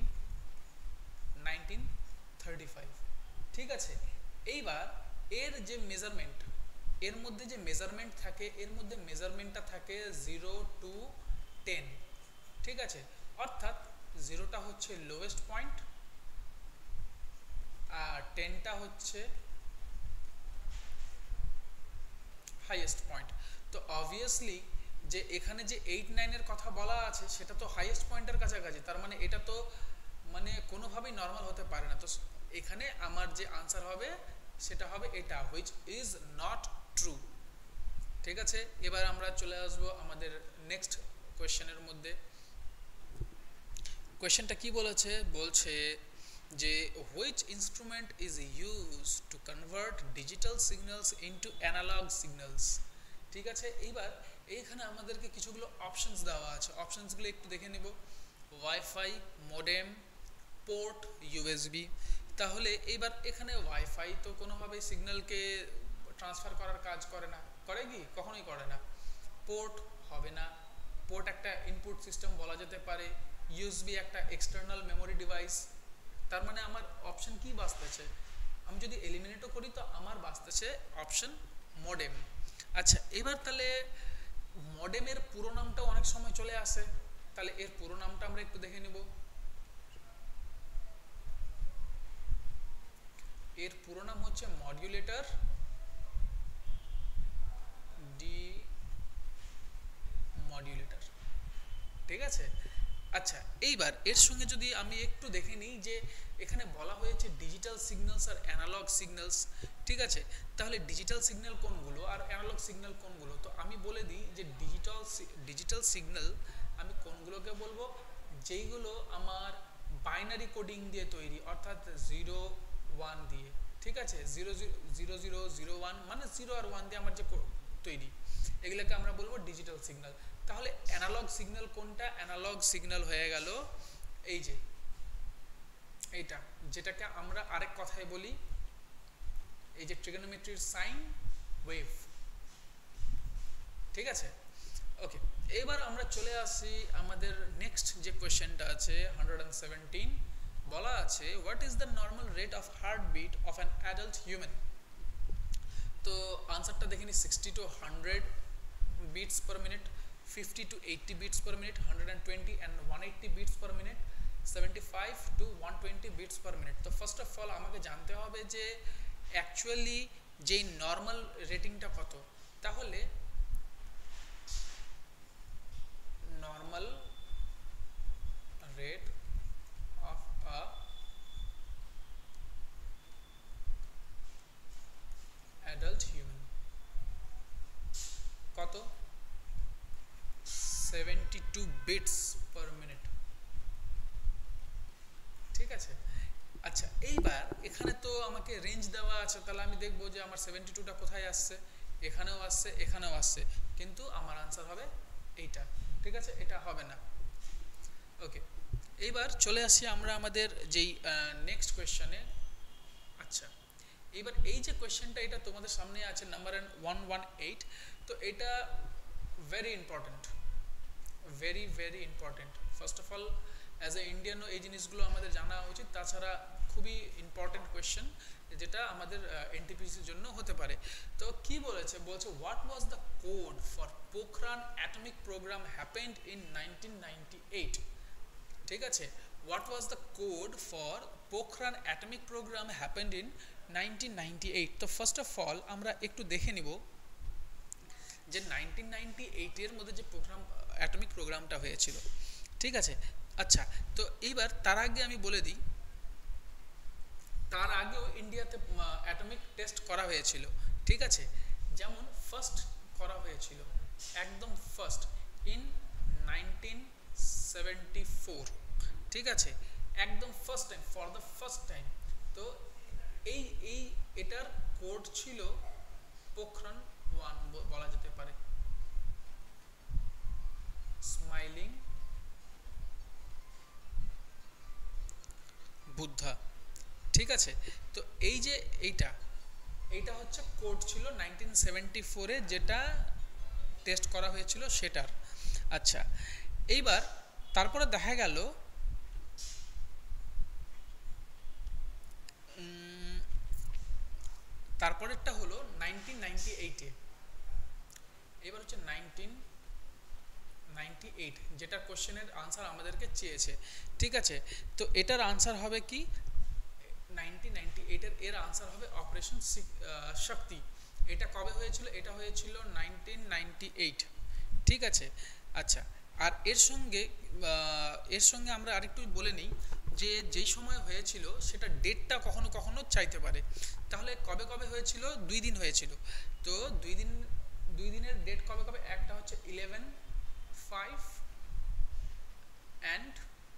1935। ঠিক আছে, এইবার এর যে মেজারমেন্ট, এর মধ্যে যে মেজারমেন্ট থাকে, এর মধ্যে মেজারমেন্টটা থাকে 0 to 10। ঠিক আছে, অর্থাৎ 0টা হচ্ছে লোয়েস্ট পয়েন্ট আর 10টা হচ্ছে হাইয়েস্ট পয়েন্ট। তো অবভিয়াসলি যে এখানে যে 8, 9 এর কথা বলা আছে সেটা তো হাইয়েস্ট পয়েন্টের কাছাকাছি, তার মানে এটা তো মানে কোনোভাবেই নর্মাল হতে পারে না। তো এখানে আমার যে আনসার হবে সেটা হবে এটা, হুইচ ইজ নট ট্রু। ঠিক আছে, এবার আমরা চলে আসবো আমাদের নেক্সট কোয়েশ্চেনের মধ্যে। কোয়েশ্চেনটা কি বলেছে? বলছে যে which instrument is use to convert digital signals into analogue signals. ঠিক আছে, এইবার এইখানে আমাদেরকে কিছুগুলো অপশনস দেওয়া আছে, অপশনসগুলো একটু দেখে নিব। Wifi, modem, port, USB. তাহলে এইবার এখানে ওয়াইফাই তো কোনোভাবেই সিগন্যালকে ট্রান্সফার করার কাজ করে না, করে কি? কখনোই করে না। পোর্ট হবে না, পোর্ট একটা ইনপুট সিস্টেম বলা যেতে পারে। ইউএসবি একটা এক্সটার্নাল মেমোরি ডিভাইস। তার মানে আমার অপশন কি বাঁচতেছে? আমি যদি এলিমিনেটও করি তো আমার বাঁচতেছে অপশন মডেম। আচ্ছা এবার তাহলে মডেমের পুরো নামটাও অনেক সময় চলে আসে, তাহলে এর পুরো নামটা আমরা একটু দেখে নিব। এর পুরো নাম হচ্ছে মডুলেটর ডিমডুলেটর। ঠিক আছে, আচ্ছা এইবার এর সঙ্গে যদি আমি একটু দেখে নিই যে এখানে বলা হয়েছে ডিজিটাল সিগন্যালস আর অ্যানালগ সিগন্যালস। ঠিক আছে, তাহলে ডিজিটাল সিগন্যাল কোনগুলো আর অ্যানালগ সিগন্যাল কোনগুলো? তো আমি বলে দিই যে ডিজিটাল সিগন্যাল আমি কোনগুলোকে বলবো? যেইগুলো আমার বাইনারি কোডিং দিয়ে তৈরি, অর্থাৎ 0 1 দিয়ে। ঠিক আছে, 0 0 0 0 1 মানে 0 আর 1 দিয়ে আমার যে তৈরি, এগুলোকে আমরা বলবো ডিজিটাল সিগন্যাল। তাহলে অ্যানালগ সিগন্যাল কোনটা? অ্যানালগ সিগন্যাল হয়ে গেল এই যে এইটা, যেটাকে আমরা আরেক কথায় বলি এই যে ট্রিগোনোমেট্রির সাইন ওয়েভ। ঠিক আছে, ওকে, এবার আমরা চলে আসি আমাদের নেক্সট যে কোয়েশ্চেনটা আছে 117। বলা আছে what is the normal rate of heartbeat of an adult human. তো আনসারটা দেখে নিই, 60 to 100 beats per minute, 50 to 80 beats per minute, 120 and 180 beats per minute, 75 to 120 beats per minute। তো ফার্স্ট অফ অল আমাকে জানতে হবে যে অ্যাকচুয়ালি যেই নর্মাল রেটিংটা কত। তাহলে normal rate of a adult human কত, 72 বিটস পার মিনিট। ঠিক আছে, আচ্ছা এইবার এখানে তো আমাকে রেঞ্জ দেওয়া আছে, তাহলে আমি দেখবো যে আমার 72টা কোথায় আসছে, এখানেও আসছে এখানেও আসছে, কিন্তু আমার আনসার হবে এইটা। ঠিক আছে, এটা হবে না। ওকে, এইবার চলে আসি আমরা আমাদের যেই নেক্সট কোয়েশ্চনে। আচ্ছা, এইবার এই যে কোয়েশ্চেনটা এটা তোমাদের সামনে আছে নাম্বার 118। তো এটা very important, very very important. First of all as a ইন্ডিয়ানও এই জিনিসগুলো আমাদের জানা উচিত, তাছাড়া খুবই ইম্পর্টেন্ট কোয়েশ্চেন যেটা আমাদের এনটিপিসির জন্য হতে পারে। তো কি বলেছে, বলছে what was the code for Pokhran atomic programme happened in 1998। ঠিক আছে, what was the code for Pokhran atomic programme happened in 1998। তো ফার্স্ট অফ অল আমরা একটু দেখে নিব যে 1998 এর মধ্যে যে প্রোগ্রাম অ্যাটমিক প্রোগ্রামটা হয়েছিল। ঠিক আছে, আচ্ছা তো এইবার তার আগে আমি বলে দিই, তার আগেও ইন্ডিয়াতে অ্যাটমিক টেস্ট করা হয়েছিল। ঠিক আছে, যেমন ফার্স্ট করা হয়েছিল একদম ফার্স্ট ইন 1974। ঠিক আছে, একদম first time, for the first time. তো এই এই এটার কোড ছিল পোখরান 1 বলা যেতে পারে, স্মাইলিং বুদ্ধা। ঠিক আছে, তো এই যে এইটা হচ্ছে কোড ছিল 1974-এ যেটা টেস্ট করা হয়েছিল সেটার। আচ্ছা, এইবার তারপরে দেখা গেল তারপরেরটা হলো 1998-এ। এবার হচ্ছে 1998 যেটা কোশ্চেনের আনসার আমাদেরকে চেয়েছে। ঠিক আছে, তো এটার আনসার হবে কি, 1998-এর আনসার হবে অপারেশন শক্তি। এটা কবে হয়েছিল, এটা হয়েছিল 1998। ঠিক আছে, আচ্ছা আর এর সঙ্গে আমরা আরেকটু বলে নিই যে যেই সময় হয়েছিল সেটা ডেটটা কখনো কখনো চাইতে পারে। তাহলে কবে কবে হয়েছিল, 2 দিন হয়েছিল। তো 2 দিনের ডেট কবে কবে, একটা হচ্ছে 11/5 অ্যান্ড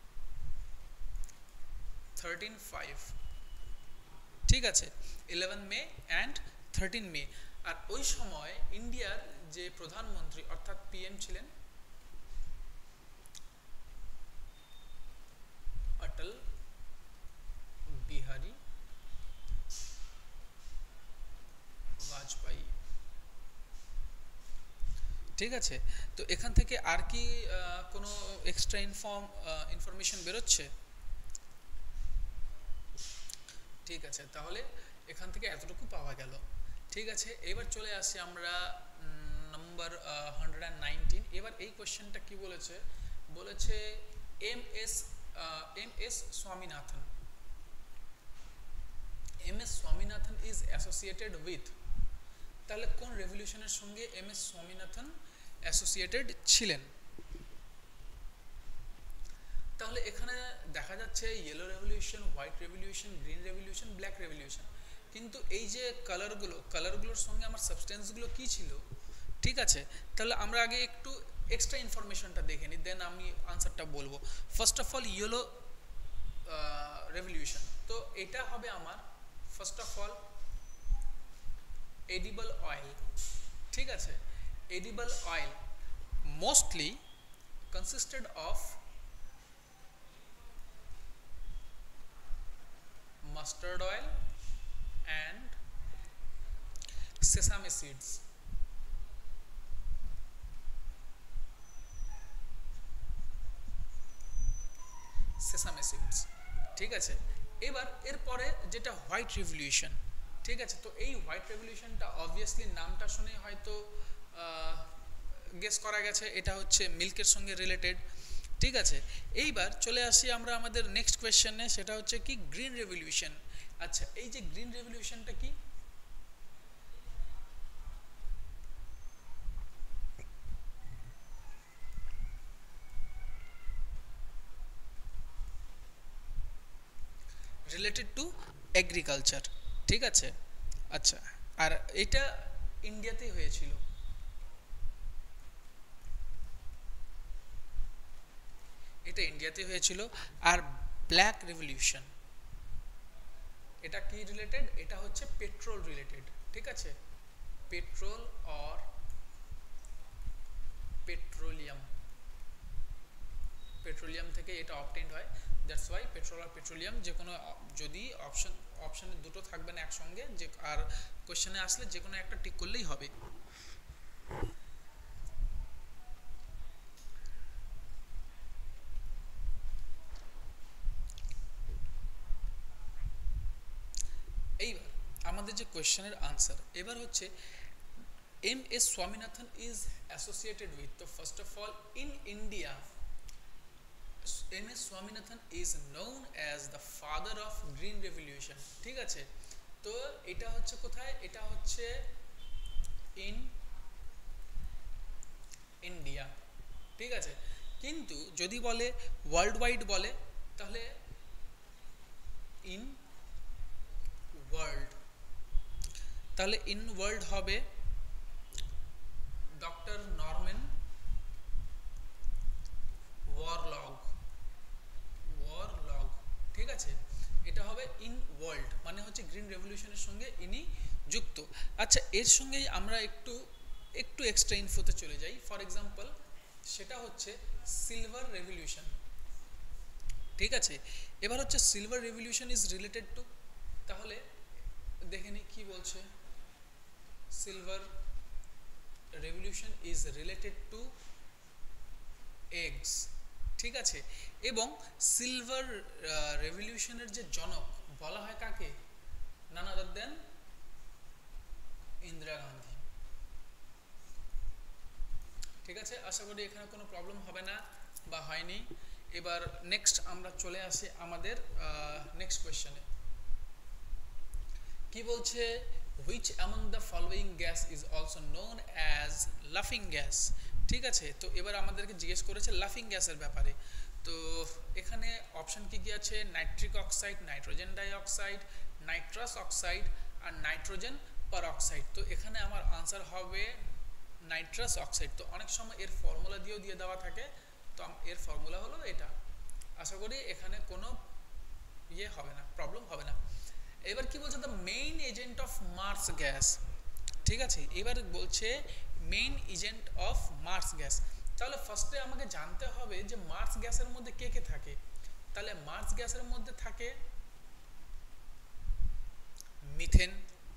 13/5। ঠিক আছে, 11 মে অ্যান্ড 13 মে। আর ওই সময় ইন্ডিয়ার যে প্রধানমন্ত্রী অর্থাৎ পিএম ছিলেন অটল বিহারী বাজপেয়ী। ঠিক আছে, তো এখান থেকে আর কি কোনো এক্সট্রা ইনফরমেশন বেরোচ্ছে? ঠিক আছে, তাহলে এখান থেকে এতটুকু পাওয়া গেল। ঠিক আছে, এবার চলে আসি আমরা নাম্বার 119। এবার এই কোশ্চেনটা কি বলেছে, বলেছে M S Swaminathan. MS. Swaminathan is associated with, তাহলে কোন রেভলিউশনের সঙ্গে এম.এস. স্বামীনাথন অ্যাসোসিয়েটেড ছিলেন? তাহলে এখানে দেখা যাচ্ছে yellow revolution, white revolution, green revolution, black revolution, কিন্তু এই যে কালারগুলোর সঙ্গে আমার সাবস্টেন্সগুলো কি ছিল? ঠিক আছে, তাহলে আমরা আগে একটু এক্সট্রা ইনফরমেশনটা দেখে নিই, দেন আমি আনসারটা বলবো। First of all yellow revolution, তো এটা হবে আমার first of all edible oil. ঠিক আছে, edible oil mostly consisted of mustard oil and sesame seeds। Some acids, ঠিক আছে। এবার এরপরে যেটা হোয়াইট রেভলিউশন, ঠিক আছে। তো এই হোয়াইট রেভলিউশনটা অবভিয়াসলি নামটা শুনে হয়তো গেস করা গেছে এটা হচ্ছে মিল্কের সঙ্গে রিলেটেড, ঠিক আছে। এইবার চলে আসি আমরা আমাদের নেক্সট কোয়েশ্চেনে, সেটা হচ্ছে কি গ্রিন রেভলিউশন। আচ্ছা, এই যে গ্রিন রেভলিউশনটা কি? রিলেটেড টু এগ্রিকালচার, ঠিক আছে। আচ্ছা, আর এটা ইন্ডিয়াতেই হয়েছিল, এটা ইন্ডিয়াতে হয়েছিল। আর ব্ল্যাক রেভলিউশন এটা কি রিলেটেড? এটা হচ্ছে পেট্রোল রিলেটেড, ঠিক আছে। পেট্রোল অর পেট্রোলিয়াম, পেট্রোলিয়াম থেকে এটা অবটেইনড হয়, দ্যাটস ওয়াই পেট্রোল আর পেট্রোলিয়াম যে কোনো, যদি অপশনে দুটো থাকবে না একসঙ্গে, যে আর কোশ্চেনে আসলে যে কোনো একটা টিক করলেই হবে। এইবার আমাদের যে কোয়েশ্চেনের আনসার এবার হচ্ছে M S Swaminathan is associated with, তো first of all in India M S Swaminathan is known as the father of green revolution, ঠিক আছে। তো এটা হচ্ছে কোথায়? এটা হচ্ছে ইন ইন্ডিয়া, ঠিক আছে। কিন্তু যদি বলে ওয়ার্ল্ড ওয়াইড বলে, তাহলে ইন ওয়ার্ল্ড, তাহলে ইন ওয়ার্ল্ড হবে ডক্টর নরম্যান ওয়ারলগ, ওয়ারলগ, ঠিক আছে। এটা হবে ইন ওয়ার্ল্ড, মানে হচ্ছে গ্রিন রেভলিউশনের সঙ্গে ইনি যুক্ত। আচ্ছা, এর সঙ্গেই আমরা একটু একটু এক্সট্রা ইনফোতে চলে যাই। ফর এক্সাম্পল, সেটা হচ্ছে সিলভার রেভলিউশন, ঠিক আছে। এবার হচ্ছে silver revolution is related to, তাহলে দেখে নি কি বলছে। Silver revolution is related to eggs, ঠিক আছে। এবং সিলভার রেভলিউশনের যে জনক বলা হয় কাকে? নান আদার দেন ইন্দিরা গান্ধী, ঠিক আছে। আশা করি এখানে কোনো প্রবলেম হবে না বা হয়নি। এবার নেক্সট আমরা চলে আসি আমাদের নেক্সট কোয়েশ্চেনে। কি বলছে? Which among the following gas is also known as লাফিং গ্যাস, ঠিক আছে। তো এবার আমাদেরকে জিজ্ঞেস করেছে লাফিং গ্যাসের ব্যাপারে। তো এখানে অপশন কি কি আছে? Nitric oxide, nitrogen dioxide, nitrous oxide আর নাইট্রোজেন পারঅক্সাইড। তো এখানে আমার আনসার হবে নাইট্রাস অক্সাইড। তো অনেক সময় এর ফর্মুলা দিয়েও দিয়ে দেওয়া থাকে, তো এর ফর্মুলা হলো এটা। আশা করি এখানে কোনো ইয়ে হবে না, প্রবলেম হবে না। এবার কি বলছে? The main agent of marsh gas, ঠিক আছে। এবার বলছে main agent of marsh gas. তাহলে ফার্স্টে আমাকে জানতে হবে যে মার্স গ্যাসের মধ্যে কে কে থাকে। তাহলে মার্স গ্যাসের মধ্যে থাকে methane,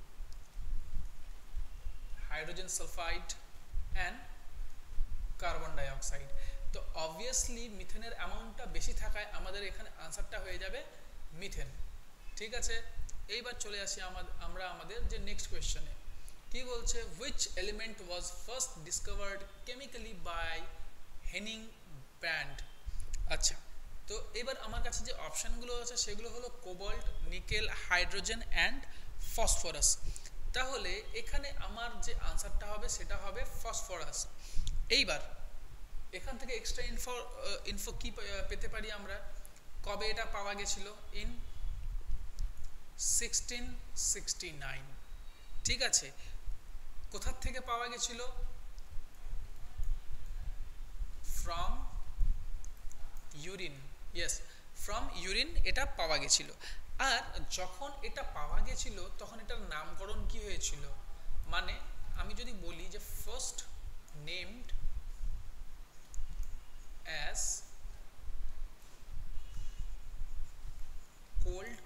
hydrogen sulphide and carbon dioxide. তো অবভিয়াসলি মিথেনের অ্যামাউন্টটা বেশি থাকায় আমাদের এখানে আনসারটা হয়ে যাবে মিথেন, ঠিক আছে। এইবার চলে আসি আমরা আমাদের যে নেক্সট কোয়েশ্চেনে। কি বলছে? Which element was first discovered chemically by Hennig Brand. আচ্ছা, তো এবার আমার কাছে যে অপশানগুলো আছে সেগুলো হলো cobalt, nickel, hydrogen and phosphorus. তাহলে এখানে আমার যে আনসারটা হবে সেটা হবে ফসফরাস। এইবার এখান থেকে এক্সট্রা ইনফো কি পেতে পারি আমরা? কবে এটা পাওয়া গেছিল? ইন 1669, ঠিক আছে। কোথার থেকে পাওয়া গেছিল? From urine, yes, from urine এটা পাওয়া গেছিল। আর যখন এটা পাওয়া গেছিল তখন এটার নামকরণ কি হয়েছিল? মানে আমি যদি বলি যে first named as cold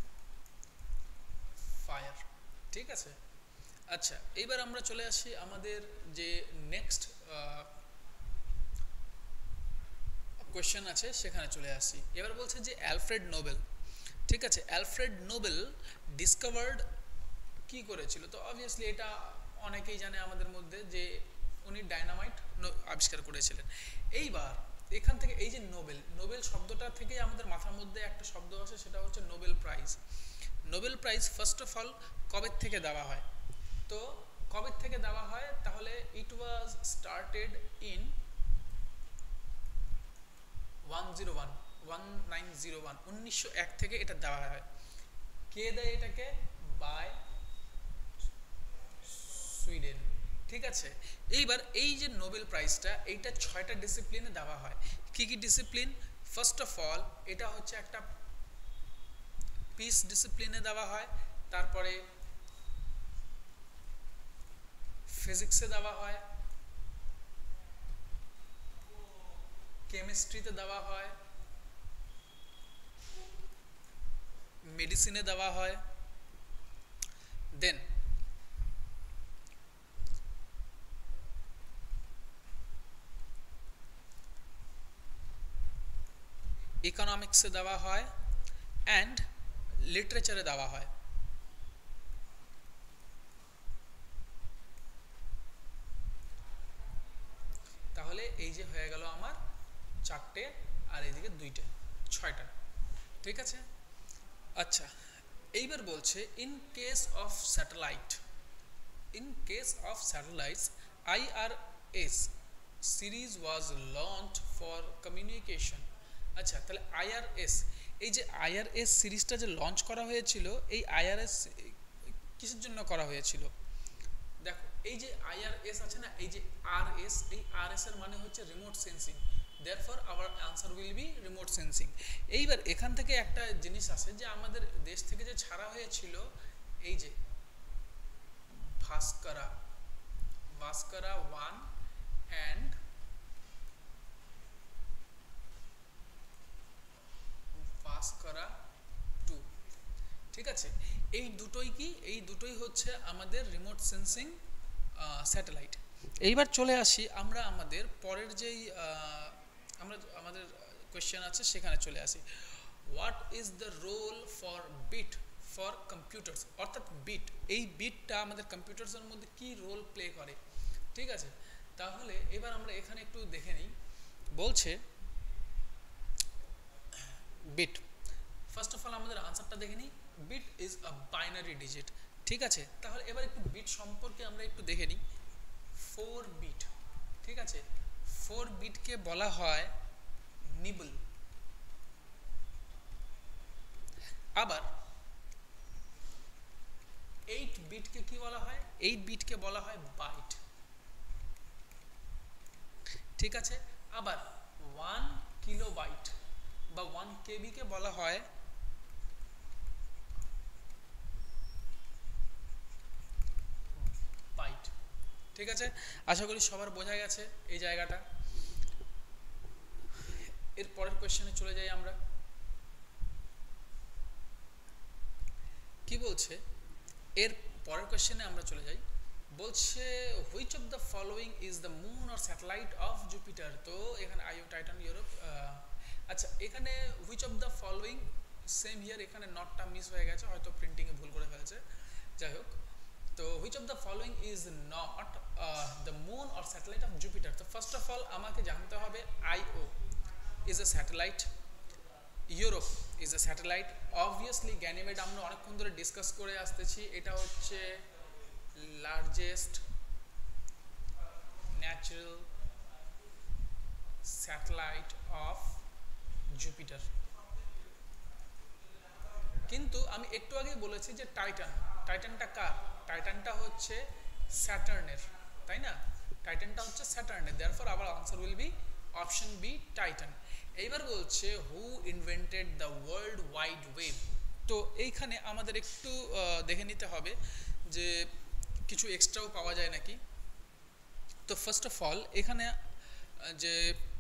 fire, ঠিক আছে। আচ্ছা, এইবার আমরা চলে আসি আমাদের যে নেক্সট কোয়েশ্চেন আছে সেখানে চলে আসি। এবার বলছে যে অ্যালফ্রেড নোবেল, ঠিক আছে, অ্যালফ্রেড নোবেল ডিসকভার্ড কি করেছিল? তো অবভিয়াসলি এটা অনেকেই জানে আমাদের মধ্যে যে উনি ডায়নামাইট আবিষ্কার করেছিলেন। এইবার এখান থেকে এই যে নোবেল, নোবেল শব্দটা থেকে আমাদের মাথার মধ্যে একটা শব্দ আসে, সেটা হচ্ছে Nobel prize. Nobel prize first of all কবে থেকে দেওয়া হয়? তো কবে থেকে দেওয়া হয়? তাহলে ইট ওয়াজ স্টার্টেড ইন 1901 থেকে এটা দেওয়া হয়। কে দেয় এটাকে? বাই সুইডেন, ঠিক আছে। এইবার এই যে নোবেল প্রাইজটা, এইটা 6টা ডিসিপ্লিনে দেওয়া হয়। কি কি ডিসিপ্লিন? ফার্স্ট অফ অল এটা হচ্ছে একটা পিস ডিসিপ্লিনে দেওয়া হয়, তারপরে ফিজিক্সে দেওয়া হয়, কেমিস্ট্রিতে দেওয়া হয়, মেডিসিনে দেওয়া হয়, দেন ইকোনমিক্সে দেওয়া হয়, অ্যান্ড লিটারেচারে দেওয়া হয়। তাহলে এই যে হয়ে গেল আমার 4টে, আর এইদিকে 2টে, 6টা, ঠিক আছে। আচ্ছা, এইবার বলছে in case of satellite, in case of satellites IRS series was launch for communication. আচ্ছা, তাহলে IRS, এই যে IRS সিরিজটা যে লঞ্চ করা হয়েছিল, এই IRS কিসের জন্য করা হয়েছিল? দেখো এই যে IRS আছে না, এই যে RS, এই RS এর মানে হচ্ছে remote sensing, therefore our answer will be remote sensing। এইবার এখান থেকে একটা জিনিস আছে যে আমাদের দেশ থেকে যে ছাড়া হয়েছিল, এই যে ভাস্করা, ভাস্করা 1 অ্যান্ড ভাস্করা 2, ঠিক আছে। এই দুটোই কি? এই দুটোই হচ্ছে আমাদের রিমোট সেন্সিং স্যাটেলাইট। এইবার চলে আসি আমরা আমাদের পরের যেই আমাদের কোয়েশ্চেন আছে সেখানে চলে আসি। What is the role for bit for computers? অর্থাৎ বিট, এই বিটটা আমাদের কম্পিউটার্সের মধ্যে কি রোল প্লে করে, ঠিক আছে। তাহলে এবার আমরা এখানে একটু দেখে নিই। বলছে বিট, ফার্স্ট অফ অল আমাদের আনসারটা দেখে নিই। Bit is a binary digit, ঠিক আছে। তাহলে এবার একটু বিট সম্পর্কে আমরা একটু দেখে নিই। 4 বিট, ঠিক আছে। 4 বিটকে বলা হয় নিবল। আবার 8 বিটকে কি বলা হয়? 8 বিটকে বলা হয় বাইট, ঠিক আছে। আবার 1 কিলোবাইট বা 1 কেবি কে বলা হয় বাইট, ঠিক আছে। আশা করি সবার বোঝা গেছে এই জায়গাটা। এর পরের কোশ্চেনে চলে যাই আমরা। কি বলছে? এর পরের কোশ্চেনে আমরা চলে যাই। বলছে which of the following is the moon or satellite of Jupiter? তো এখানে আইও, টাইটান, ইউরোপ। আচ্ছা, এখানে which of the following, same here, এখানে নটটা মিস হয়ে গেছে, হয়তো প্রিন্টিংয়ে ভুল করে ফেলেছে, যাই হোক। তো which of the following is not the moon or satellite of Jupiter? তো ফার্স্ট অফ অল আমাকে জানতে হবে Io is a satellite, Europa is a satellite, obviously Ganymede আমরা অনেকক্ষণ ধরে ডিসকাস করে আসতেছি, এটা হচ্ছে largest natural satellite of Jupiter. কিন্তু আমি একটু আগেই বলেছি যে টাইটান, টাইটানটা কার? টাইটানটা হচ্ছে স্যাটার্নের, তাই না? টাইটানটা হচ্ছে স্যাটার্নের, therefore our answer will be option B, Titan. এইবার বলছে who invented the world wide web? তো এইখানে আমাদের একটু দেখে নিতে হবে যে কিছু এক্সট্রাও পাওয়া যায় নাকি। তো ফার্স্ট অফ অল এখানে যে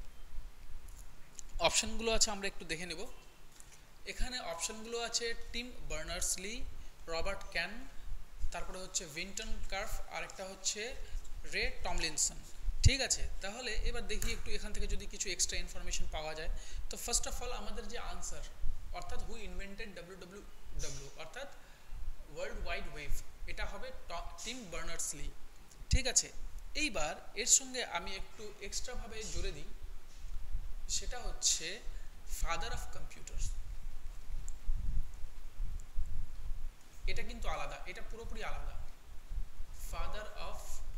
অপশনগুলো আছে আমরা একটু দেখে নেব। এখানে অপশনগুলো আছে টিম বার্নার্স-লি, রবার্ট ক্যান, তারপরে হচ্ছে উইন্টন কার্ফ, আরেকটা হচ্ছে রে টমলিনসন, ঠিক আছে, তাহলে এবার দেখি একটু এখান থেকে যদি কিছু এক্সট্রা ইনফরমেশন পাওয়া যায়। তো ফার্স্ট অফ অল আমাদের যে আনসার, অর্থাৎ হু ইনভেন্টেড ডাব্লিউডাব্লিউডাব্লিউ, অর্থাৎ ওয়ার্ল্ড ওয়াইড ওয়েভ, এটা হবে টিম বার্নার্স-লি। ঠিক আছে, এইবার এর সঙ্গে আমি একটু এক্সট্রাভাবে জুড়ে দিই, সেটা হচ্ছে ফাদার অফ কম্পিউটার্স। এটা কিন্তু আলাদা, এটা পুরোপুরি আলাদা। ফাদার অফ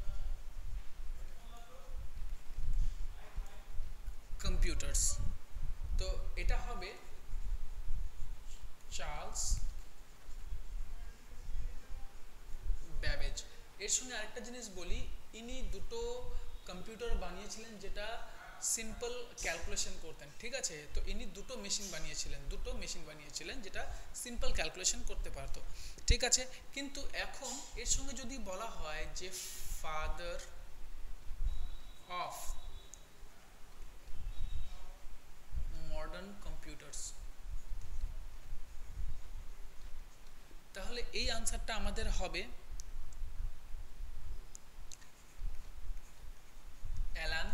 কম্পিউটার্স, তো এটা হবে চার্লস ব্যাবেজ। এর সঙ্গে আরেকটা জিনিস বলি, ইনি দুটো কম্পিউটার বানিয়েছিলেন যেটা সিম্পল ক্যালকুলেশন করতেন। ঠিক আছে, তো ইনি দুটো মেশিন বানিয়েছিলেন যেটা সিম্পল ক্যালকুলেশন করতে পারতো। ঠিক আছে, কিন্তু এখন এর সঙ্গে যদি বলা হয় যে ফাদার অফ মডার্ন কম্পিউটার্স, তাহলে এই আনসারটা আমাদের হবে অ্যালান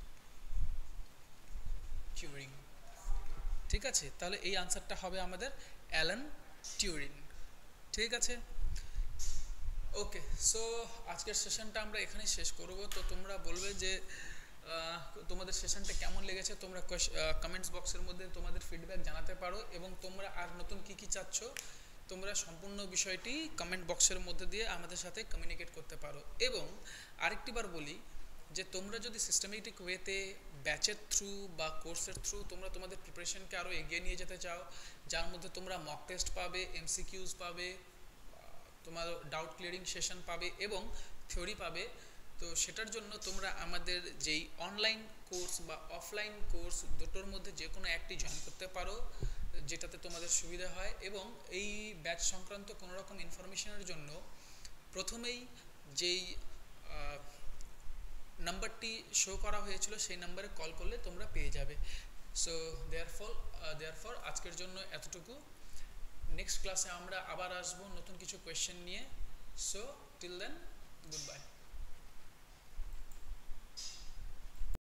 টিউরিং। ঠিক আছে, তাহলে এই আনসারটা হবে আমাদের অ্যালান টিউরিং। ঠিক আছে, ওকে। সো আজকের সেশনটা আমরা এখানেই শেষ করব। তো তোমরা বলবে যে তোমাদের সেশনটা কেমন লেগেছে, তোমরা কমেন্টস বক্সের মধ্যে তোমাদের ফিডব্যাক জানাতে পারো, এবং তোমরা আর নতুন কি কি চাচ্ছ তোমরা সম্পূর্ণ বিষয়টি কমেন্ট বক্সের মধ্যে দিয়ে আমাদের সাথে কমিউনিকেট করতে পারো। এবং আরেকটিবার বলি যে তোমরা যদি সিস্টেমেটিক ওয়েতে ব্যাচের থ্রু বা কোর্সের থ্রু তোমরা তোমাদের প্রিপারেশনকে আরও এগিয়ে নিয়ে যেতে চাও, যার মধ্যে তোমরা মক টেস্ট পাবে, এমসিকিউজ পাবে, তোমার ডাউট ক্লিয়ারিং সেশন পাবে এবং থিওরি পাবে, তো সেটার জন্য তোমরা আমাদের যেই অনলাইন কোর্স বা অফলাইন কোর্স দুটোর মধ্যে যে কোনো একটি জয়েন করতে পারো, যেটাতে তোমাদের সুবিধা হয়। এবং এই ব্যাচ সংক্রান্ত কোনো রকম ইনফরমেশনের জন্য প্রথমেই যেই নাম্বারটি শো করা হয়েছিল সেই নাম্বারে কল করলে তোমরা পেয়ে যাবে। সো দেয়ারফর আজকের জন্য এতটুকু। নেক্সট ক্লাসে আমরা আবার আসবো নতুন কিছু কোয়েশ্চেন নিয়ে। So till then, good bye.